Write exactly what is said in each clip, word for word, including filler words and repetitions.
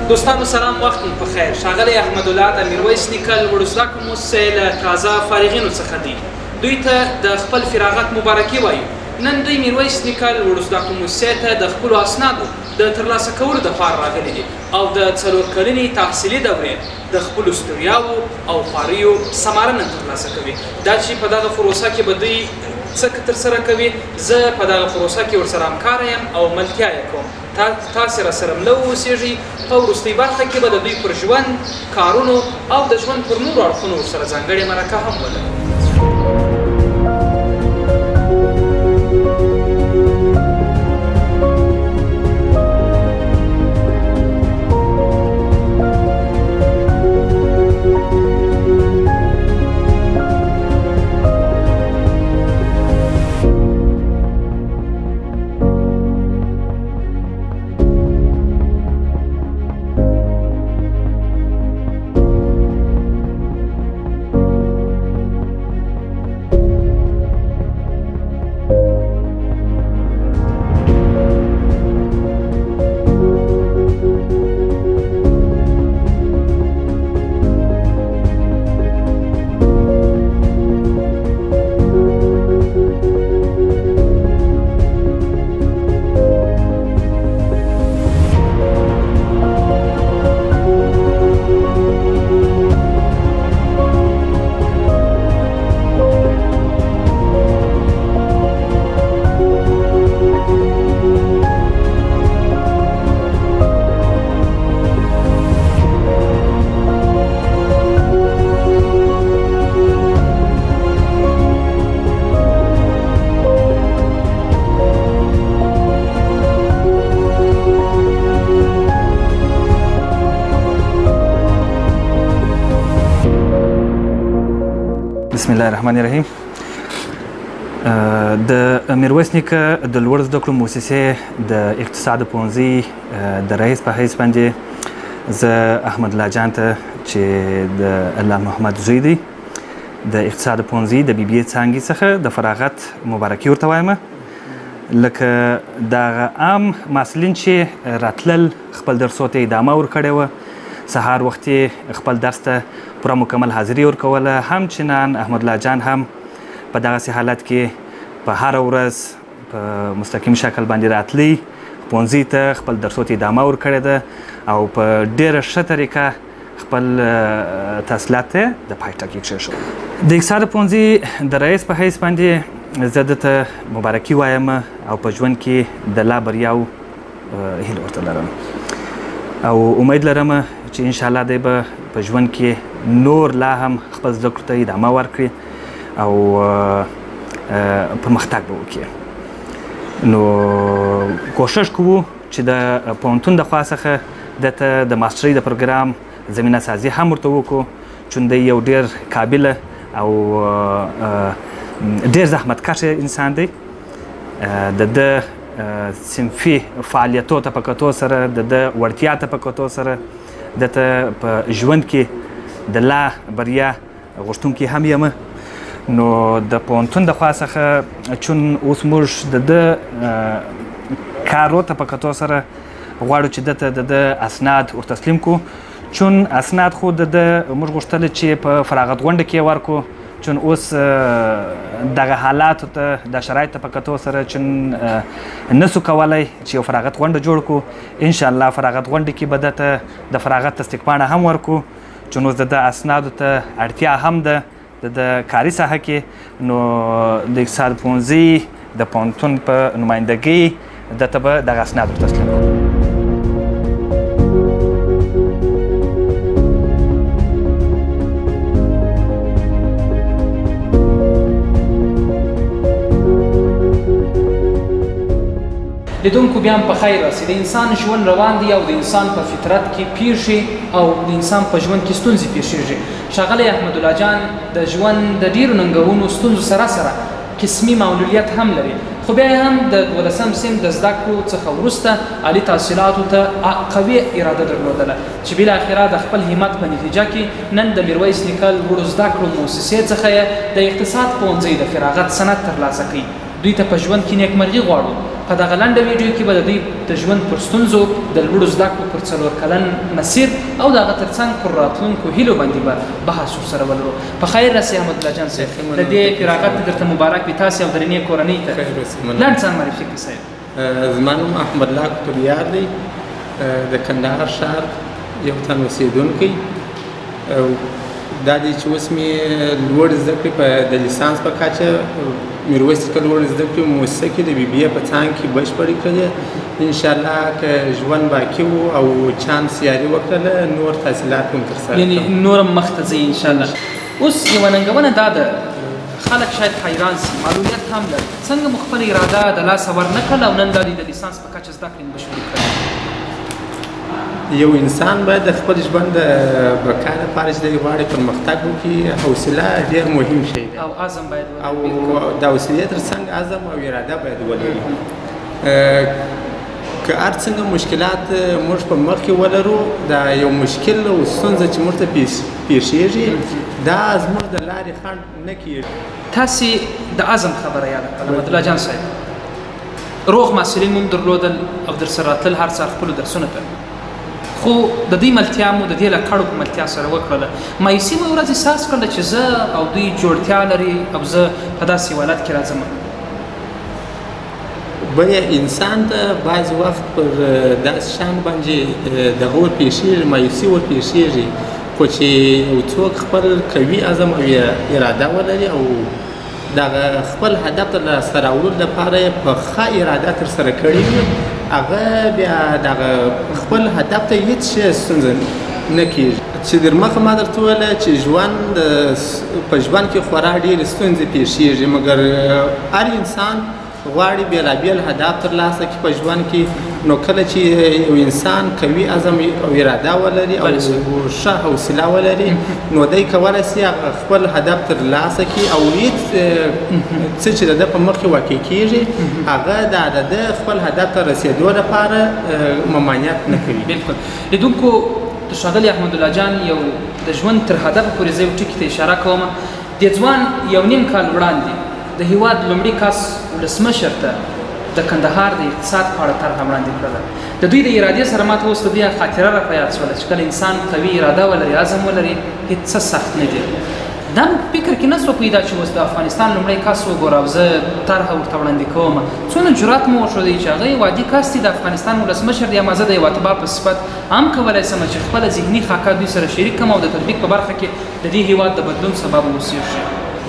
دوستانو سلام، وخت مو پخیر. ښاغلی احمدالله د میرویس نیکه لوړو زده کړو مؤسسې له تازه فارغینو څخه دي. دوی ته د خپل فراغت مبارکي وایو. نن دوی میرویس نیکه لوړو زده کړو مؤسسې ته د خپلو اسنادو د ترلاسه کولو دپاره راغلي دي او د څلور کلنې تحصیلي دورې د خپلو ستړیاوو او خواریو ثمره نن ترلاسه کوي. دا چې په دغه پروسه کې به دوی څه ترسره کوي، زه په دغه پروسه کې ورسره همکاره یم او ملتیا یې کوم. تاسې راسره مله واوسېږئ. په وروستۍ برخه کې به د دوی پر ژوند، کارونو او د ژوند پر نورو اړخونو ورسره ځانګړې مرکه هم ولرو. بسم الله الرحمن الرحیم. د میرویس نیکه د لوړ زده کړو مؤسسې د اقتصاد پوهنځي د رئیس په حیث باندې زه احمدالله جان ته چې د الله محمد زوی دی د اقتصاد پوهنځي د بي بي اې څانګې څخه د فراغت مبارکي ورته وایم. لکه دغه عام محصلین چې راتلل خپل درسو ته ادامه ورکړې وه، سهار وختي خپل درس ته پوره مکمل حاضري ورکوله، همچنان احمدالله جان هم په دغسې حالت کې په هره ورځ په مستقیم شکل باندې راتلی ښوونځي ته خپل درسو ته ادامه ورکړې ده او په ډېره ښه طریقه خپل تحصیلات ته د پای ټکی کېښود. د اقتصاد پوهنځي د رئیس په حیث باندې زه ده ته مبارکي وایم او په ژوند کې د لا بریاو هیله ورته لرم او امید لرم چې انشاءالله دی به په ژوند کې نور لا هم خپل زده کړو ته ادامه ورکړي او پرمختګ به وکړي. نو کوښښ کوو چې د پوهنتون د خوا څخه ده ته د ماسټرۍ د پروګرام زمینه سازي هم ورته وکړو، چون دی یو ډېر قابله او ډېر زحمتکشه انسان دی. د ده صنفي فعالیتو ته په کتو سره، د ده وړتیا ته په کتو سره دته په ژوند کې د لا بریا غوښتونکي هم یم. نو د پوهنتون د خوا څخه چون اوس موږ د ده کارو ته په کتو سره غواړو چې دته د ده اسناد ورتسلیم کړو، چون اسناد خو د ده موږ غوښتل چې په فراغت غونډه کې ورکړو، چون اوس دغه حالاتو ته د شرایطو ته په کتو سره چون نسو کولی چې یو فراغت غونډه جوړ کړو. انشاءالله فراغت غونډه کې به دته د فراغت تصدیق پاڼه هم ورکړو، چون اوس د ده اسنادو ته اړتیا هم ده د د کاري ساحه کې. نو د اقتصاد پوهنځي د پوهنتون په نمایندګۍ دته به دغه اسناد ورتسلیم کړو. لیدونکو بیا هم په خیر راسي. د انسان ژوند روان دی او د انسان په فطرت کې پیښې او د انسان په ژوند کې ستونزې پیښېږي. ښاغلی احمدالله جان د ژوند د ډېرو ننګونو ستونزو سره سره قسمي معلولیت هم لري، خو بیا هم د دولسم صنف د زده کړو څخه وروسته عالي تحصیلاتو ته قوي اراده درلودله چې بالاخره د خپل همت په نتیجه کې نن د میرویس نیکه لوړو زده کړو مؤسسې څخه د اقتصاد پوهنځي د فراغت سند ترلاسه کوي. دوی ته په ژوند کې نیکمرغي غواړو. په دغه لنډه ویډیو کې به د دوی د ژوند پر ستونزو، د لوړو زده کړو پر څلور کلن مسیر او د هغه تر څنګ پر راتلونکو هیلو باندې به بحث ورسره ولرو. په خیر راسئ احمدالله جان صاحب، د دې فراغت درته مبارک وي تاسې او درنې کورنۍ ته. لنډ ځان معرفي کړئ صاحب. زما نوم احمدالله کوتلیار دی، د کندهار ښار یو تن اوسېدونکی. دا دی چې اوس مې لوړ زده کړې په د لیسانس په کچه میرویس نیکه لوړ زده کړې مؤسسه کې د بي بي اې په څانګ کې بشپړې کړلې. انشاءالله که ژوند باقي و او چانس یاري وکړله نور تحصیلات هم ترسره کړم، یعنې نور هم مخته ځئ انشاءالله. اوس یوه ننګونه دا ده، خلک شاید حیران سي، معلولیت هم لري، څنګه مو خپله اراده د لاسه ور نه کړله او نن دا د لیسانس په کچه زده کړې بشپړې کړلې؟ یو انسان باید د خپل ژوند د بقا لپاره چې دی غواړي پرمختګ وکړي، حوصله ډېر مهم شی دی او عزم باید او د حوصلې تر څنګ عزم او اراده باید ولري. که هر څنګه مشکلات موږ په مخ کې ولرو، دا یو مشکل او ستونزه چې موږ ته پیښیږي دا زموږ د لارې خنډ نه کېږي. تاسې د عزم خبره یاده کړه احمدالله جان صاحب، روغ محصلین مو درلودل او در سره راتلل هر سهار خپلو درسونو ته، خو د دوی ملتیا مو د دې له کړو په ملتیا سره وکړله. مایوسي مو ورځ احساس کړله چې زه او دوی جوړتیا لري او زه په داسې حالت کې راځم؟ بیا انسان ته بعض وخت پر داسې شیان باندې دغه ور پیښیږي، مایوسي ور پیښیږي، خو چې یو څوک خپل قوي عزم او اراده ولري او دغه خپل هدف ته لاسته راوړلو لپاره یې په ښه اراده ترسره کړې وي، هغه بیا دغه خپل هدف ته هېڅ شی ستونزه نه کېږي. چې در مخه ما درته وویله چې ژوند په ژوند کې خورا ډېرې ستونزې پیښیږي، مګر هر انسان غواړي بېلابېل هدف ترلاسه کړي په ژوند کې. نو کله چې یو انسان قوي عزم او اراده ولري او ښه حوصله ولري، نو دی کولی سي خپل هدف ترلاسه کړي او هېڅ څه چې د ده په مخ کې واقع کېږي هغه د ده خپل هدف ته رسېدو لپاره ممانعت نه کوي. بلکل. لیدونکو، د ښاغلي احمدالله جان یو د ژوند تر هدفه پورې زه یو ټکي ته اشاره کوم. دې ځوان یو نیم کال وړاندې د هېواد لومړي کس ولسمشر ته د کندهار د اقتصاد په اړه طرحه وړاندې کړله. د دوی د ارادې سره ماته اوس د دوی خاطره راپه یاد شوله چې کله انسان قوي اراده ولري، عزم ولري، هېڅ څه سخت نه دي. دا مو فکر کې نه سوه پیدا چې اوس د افغانستان لومړی کس وګوره او زه طرحه ورته وړاندې کوم. څونه جرات مو وښودی چې هغه یو عادي کس دی، د افغانستان ولسمشر دی، اما زه د یو اتباع په صفت هم کولی شم چې خپله ذهني خاکه دوی سره شریک کړم او د تطبیق په برخه کې د دې هېواد د بدلون سبب واوسېږي.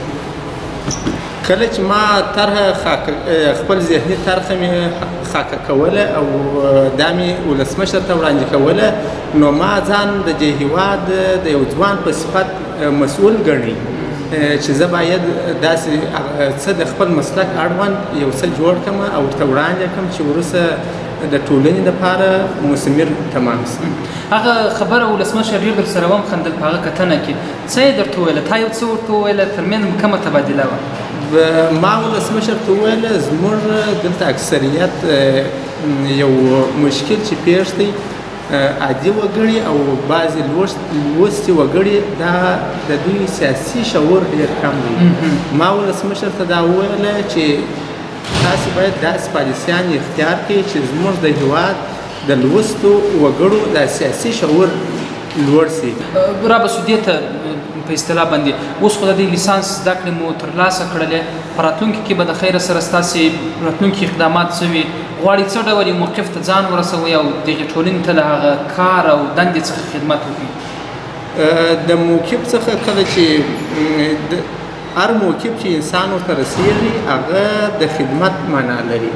کله چې ما طرحه خپل ذهني طرحه مې خاکه کوله او دا مې ولسمشر ته وړاندې کوله، نو ما ځان د دې هېواد د یو ځوان په صفت مسؤل ګڼي چې زه باید داسې څه د خپل مسلک اړوند یو څه جوړ کړم او ورته وړاندې کړم چې وروسته د ټولنې لپاره مثمر تمام شي. هغه خبره ولسمشر ډېر درسره وخندل په هغه کتنه کې. څه یې درته وویله؟ تا یو څه ورته وویله؟ ترمنځ مو کومه تبادله وه؟ ما ولسمشر ته وویله زموږ دلته اکثریت یو مشکل چې پېښ دی، عادي وګړي او بعضې لوستي وګړي دا د دوی سیاسي شعور ډېر کم دی. ما ولسمشر ته دا وویله چې تاسې باید داسې پالیسیان اختیار کړئ چې زموږ د هېواد د لوستو وګړو د سیاسي شعور لوړ سي. را به سو دې ته په اصطلاح باندې اوس خو د دې لیسانس زده کړې مو ترلاسه کړلې، په راتلونکي کې به د خیره سره ستاسې راتلونکي اقدامات څه وي؟ غواړئ څه ډول یو موقف ته ځان ورسوئ او دغې ټولنې ته له هغه کار او دندې څخه خدمت وکړئ؟ د موقف څخه کله چې هر موقف چې انسان ورته رسېږي هغه د خدمت معنا لري،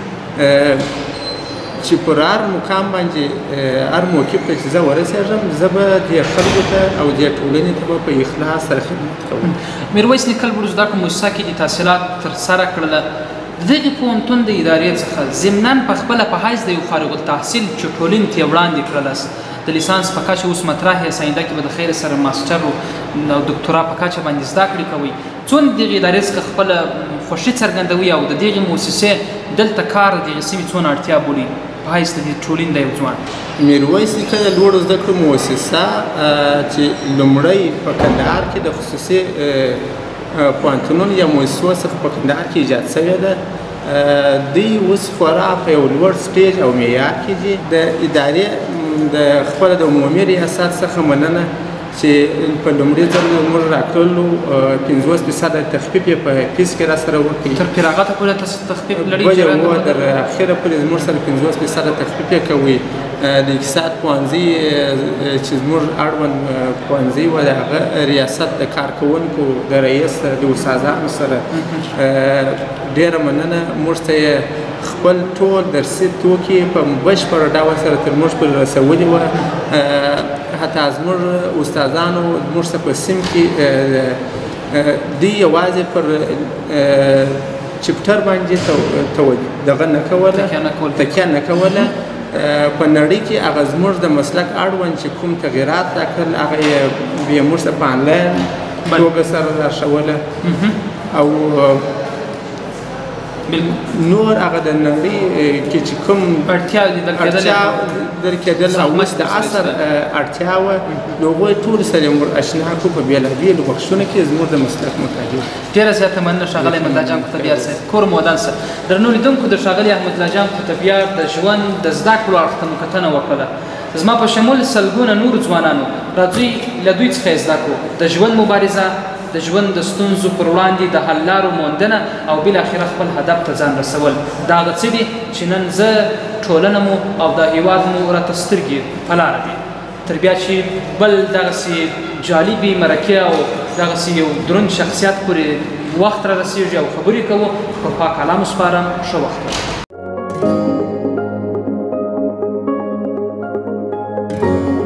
چې پر هر مقام باندې هر موقف ته چې زه ورسېږم زه به دې خلکو ته او دې ټولنې ته به په اخلاص سره خدمت کوم. میرویس نیکه لوړو زده کړو مؤسسه کې د تحصیلات ترسره کړله. د دغې پوهنتون د ادارې څخه ضمناً په خپله په حیث د یو فارغ التحصیل چې ټولنې ته یې وړاندې کړلاست، د لیسانس په کچه اوس مطرح یې ساینده کې به د خیر سره ماسټر او دکتورا په کچه باندې زده کړې کوئ. څونه د دغې ادارې څخه خپله خوښي څرګندوي او د دغې مؤسسې دلته کار د دغې سیمې څونه اړتیا بولي په حیث د دې ټولنې د یو ځوان؟ میرویس نیکه د لوړو زده کړو مؤسسه چې لومړی په کندهار کې د خصوصي پوهنتونونو یا مؤسسو څخه په کندهار کې ایجاد شوې ده. دوی اوس خورا په یو لوړ سټیج او معیار کې دي. د ادارې د خپله د عمومي ریاست څخه مننه چې په لومړي ځل موږ راکړلو پنځوس فیصده تخفیف یې په فیس کې را سره وکړي. تر فراغته پورې تاسو تخفیف لرئ؟ بلې هو تر اخره پورې زموږ سره پنځوس فیصده تخفیف یې کوي. د اقتصاد پوهنځي چې زموږ اړوند پوهنځي و د هغه ریاست د کارکوونکو د رئیس د استادانو سره ډېره مننه. موږ ته یې خپل ټول درسي توکي په بشپړ ډول سره تر موږ پورې رسولي وه. حتی زموږ استادانو زموږ څخه په سیم کې دوی یوازې پر چپټر باندې دغه نه کوله، تکیه نه کوله. په نړۍ کې هغه زموږ د مسلک اړوند چې کوم تغیرات راکړل هغه یې بیا موږ ته په آنلاین توګه سره راښوله او نور هغه د نړۍ کې چې کوم اړتیا در کېدل او اوس د عصر اړتیا وه نو هغوی ټولو سره یې موږ اشنا کړو په بېلابېلو بخشونو کې زموږ د مسلک مطابق. ډېره زیاته مننه ښاغلی احمدالله جان قطبیار صاحب. کور مو ودان شه. درنو لیدونکو د ښاغلي احمدالله جان قطبیار د ژوند د زده کړو اړخ ته مو کتنه وکړله. زما په شمول سلګونه نورو ځوانانو راځئ له دوی څخه یې زده کړو د ژوند مبارزه، د ژوند د ستونزو پر وړاندې د حل لارو موندنه او بالاخره خپل هدف ته ځان رسول. دا هغه څه دي چې نن زه، ټولنه مو او دا هیواد مو راته سترګې په لاره دي. تر بیا چې بل دغسې جالبې مرکې او دغسې یو دروند شخصیت پورې وخت را رسېږي او خبرې کوو، په پاک الله مو سپارم. ښه وخت ولرئ.